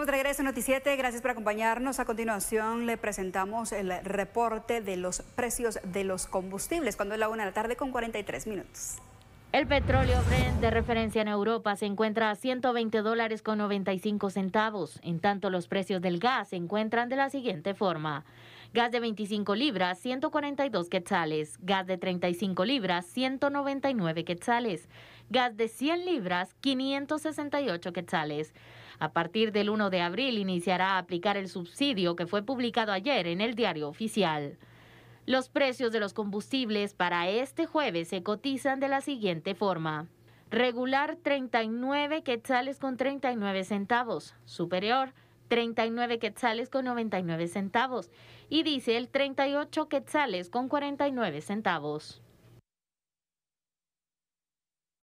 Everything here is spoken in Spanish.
Estamos de regreso en Noticiete, gracias por acompañarnos. A continuación le presentamos el reporte de los precios de los combustibles, cuando es la 1 de la tarde con 43 minutos. El petróleo Brent de referencia en Europa se encuentra a $120.95. En tanto, los precios del gas se encuentran de la siguiente forma. Gas de 25 libras, 142 quetzales. Gas de 35 libras, 199 quetzales. Gas de 100 libras, 568 quetzales. A partir del 1 de abril iniciará a aplicar el subsidio que fue publicado ayer en el Diario Oficial. Los precios de los combustibles para este jueves se cotizan de la siguiente forma. Regular 39 quetzales con 39 centavos. Superior 39 quetzales con 99 centavos. Y diésel 38 quetzales con 49 centavos.